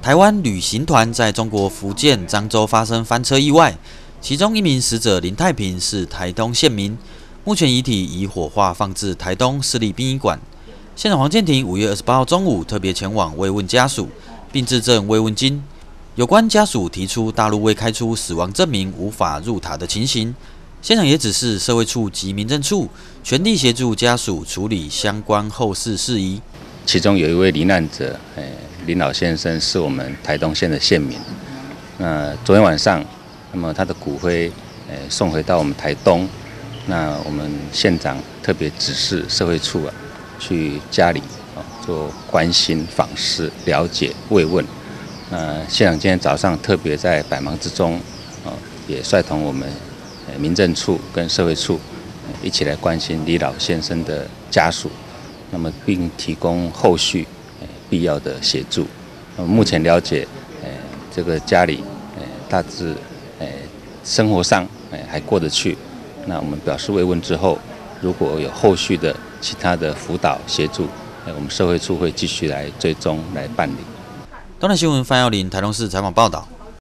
台湾旅行团在中国福建漳州发生翻车意外，其中一名死者林太平是台东县民，目前遗体已火化放置台东市立殡仪馆。县长黄健庭5月28号中午特别前往慰问家属，并致赠慰问金。有关家属提出大陆未开出死亡证明无法入塔的情形，县长也指示社会处及民政处全力协助家属处理相关后事事宜。 其中有一位罹难者，林老先生是我们台东县的县民。那昨天晚上，那么他的骨灰，送回到我们台东。那我们县长特别指示社会处去家里做关心访视、了解、慰问。县长今天早上特别在百忙之中，也率同我们民政处跟社会处一起来关心李老先生的家属。那么，并提供后续必要的协助。目前了解，这个家里大致生活上还过得去。那我们表示慰问之后，如果有后续的其他的辅导协助，我们社会处会继续来追踪来办理。 东南新闻范耀林台东市采访报道。